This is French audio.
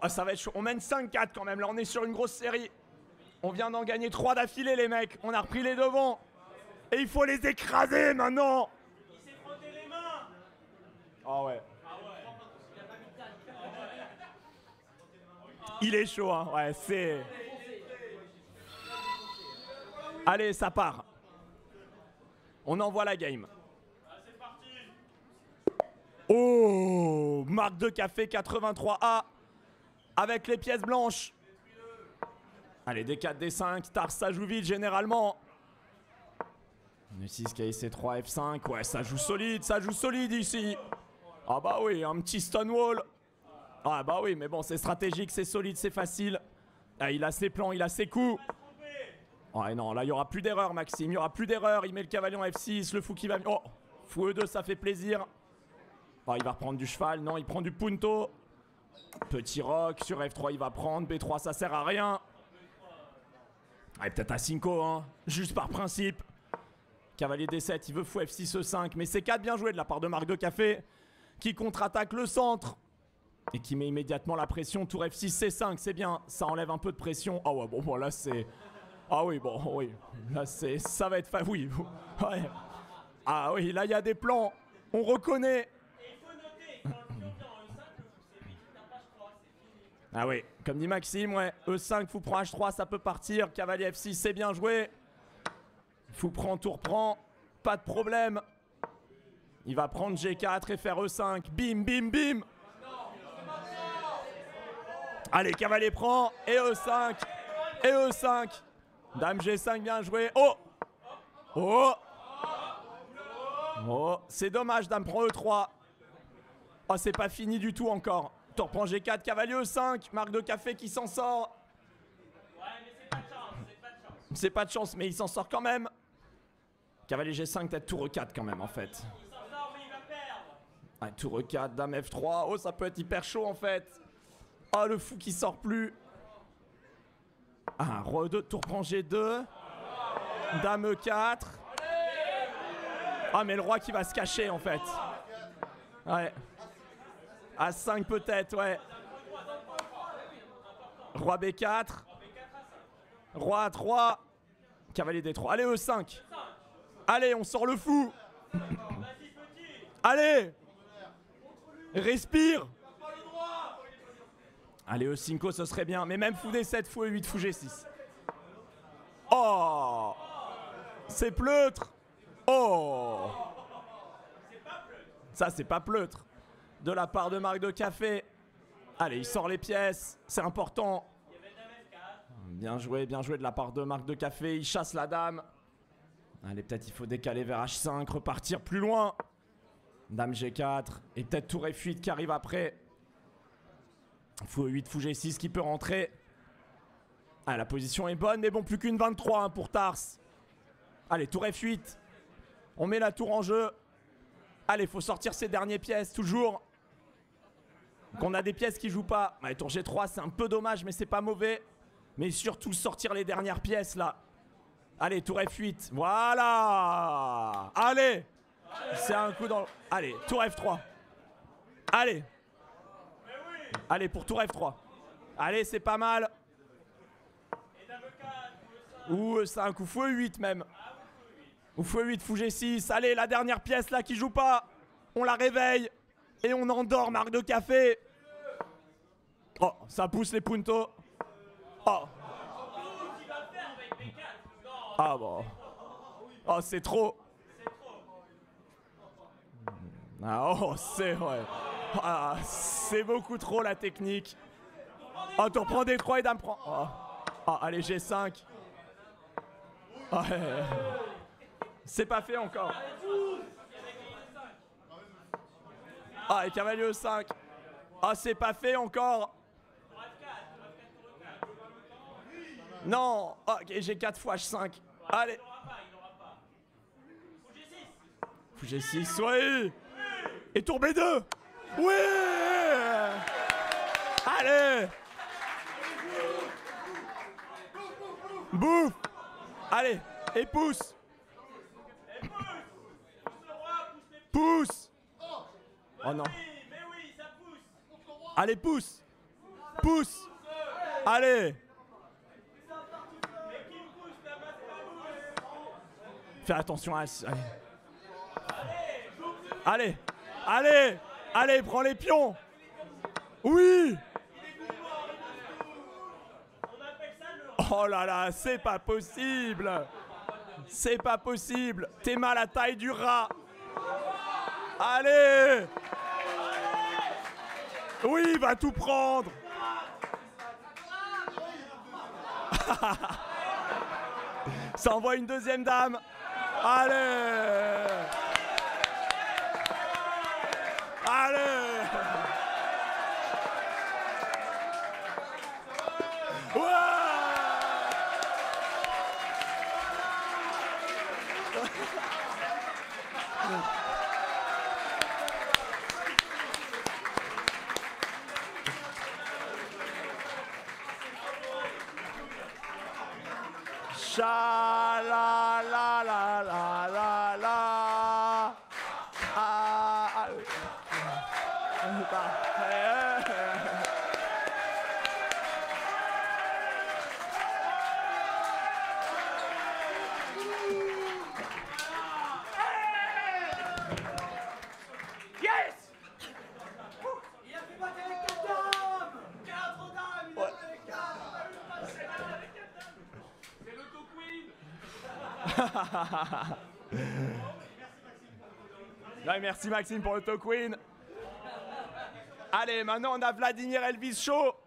Ah, ça va être chaud. On mène 5-4 quand même. Là, on est sur une grosse série. On vient d'en gagner 3 d'affilée, les mecs. On a repris les devants. Et il faut les écraser maintenant. Il s'est frotté les mains. Ah ouais. Il est chaud, hein. Ouais, c'est... Allez, ça part. On envoie la game. C'est parti. Oh, marque de café 83A avec les pièces blanches. Allez, D4, D5, Tars, ça joue vite généralement. E6, KIC 3, F5. Ouais, ça joue solide ici. Ah bah oui, un petit Stonewall. Ah bah oui, mais bon, c'est stratégique, c'est solide, c'est facile. Ah, il a ses plans, il a ses coups. Ouais, non, là, il n'y aura plus d'erreur, Maxime. Il n'y aura plus d'erreur. Il met le cavalier en F6, le fou qui va... Oh, fou E2, ça fait plaisir. Oh, il va reprendre du cheval. Non, il prend du punto. Petit roc. Sur F3, il va prendre. B3, ça sert à rien. Ouais, peut-être à 5, hein. Juste par principe. Cavalier D7, il veut fou F6, E5. Mais c'est 4 bien joué de la part de Marc de Café, qui contre-attaque le centre. Et qui met immédiatement la pression. Tour F6, C5, c'est bien. Ça enlève un peu de pression. Ah ouais, bon, là, c'est... Ah oui, bon, oui. Là, c'est... Ça va être... Oui. Ouais. Ah oui, là, il y a des plans. On reconnaît. Et il faut noter, quand le pion vient en E5, le fou c'est vite, il tape H3, c'est fini. Ah oui, comme dit Maxime, ouais. E5, fou prend H3, ça peut partir. Cavalier F6, c'est bien joué. Fou prend, tour prend. Pas de problème. Il va prendre G4 et faire E5. Bim, bim, bim. Allez, cavalier prend. Et E5. Et E5. Dame G5, bien joué. Oh. Oh. Oh, c'est dommage, dame prend E3. Oh, c'est pas fini du tout encore. Tour prend G4, cavalier E5. Marc de Café qui s'en sort. Ouais, mais c'est pas de chance, c'est pas de chance. C'est pas de chance, mais il s'en sort quand même. Cavalier G5, peut-être tour E4 quand même, en fait. Il s'en sort, mais il va perdre. Ah, tour E4, dame F3. Oh, ça peut être hyper chaud, en fait. Oh, le fou qui sort plus. Ah, roi E2, tour prend G2. Dame E4. Ah, mais le roi qui va se cacher, en fait. Ouais. A5 peut-être, ouais. Roi B4. Roi A3. Cavalier D3. Allez, E5. Allez, on sort le fou. Allez. Respire. Allez, E5, ce serait bien. Mais même fou D7, fou E8, fou G6. Oh. C'est pleutre. Oh. Ça, c'est pas pleutre. De la part de Marc de Café. Allez, il sort les pièces. C'est important. Bien joué de la part de Marc de Café. Il chasse la dame. Allez, peut-être il faut décaler vers H5, repartir plus loin. Dame G4. Et peut-être tour F8 qui arrive après. Fou E8, fou G6 qui peut rentrer. Ah, la position est bonne, mais bon, plus qu'une 23 hein, pour Tars. Allez, tour F8. On met la tour en jeu. Allez, faut sortir ces dernières pièces, toujours. Donc on a des pièces qui jouent pas. Allez, tour G3, c'est un peu dommage, mais c'est pas mauvais. Mais surtout sortir les dernières pièces, là. Allez, tour F8. Voilà. Allez. C'est un coup dans le... Allez, tour F3. Allez. Allez, pour tour F3. Allez, c'est pas mal. Ou E5, ou fou E8 même. Ou fou E8, fou G6. Allez, la dernière pièce là qui joue pas. On la réveille. Et on endort Marc de Café. Oh, ça pousse les puntos. Oh. Ah bon. Oh, c'est trop. Ah, oh, c'est... Ouais. Ah, c'est beaucoup trop la technique. Oh, tu reprends D3 et dame prend... Oh. Oh, allez, G5. Oh, c'est pas fait encore. Ah, et cavalier E5. Ah, c'est pas fait encore. Non. Ok, j'ai 4 fois H5. Allez. Fou G6, oui. Et tour B2. Oui. Allez. Bouffe. Allez. Et pousse. Pousse. Oh non. Allez, pousse. Pousse. Allez. Fais attention à... Allez. Allez. Allez, prends les pions. Oui. Oh là là, c'est pas possible. C'est pas possible. T'es mal à la taille du rat. Allez. Oui, il va tout prendre. Ça envoie une deuxième dame. Allez. Allez. Ouais. Cha la la la la la la. Ah, Yes! Il a fait battre avec 4 dames! 4 dames! Il a fait avec 4! C'est avec 4 dames! C'est l'auto-queen! Ouais, merci Maxime pour l'auto-queen. Allez, maintenant on a Vladimir Elvis Show.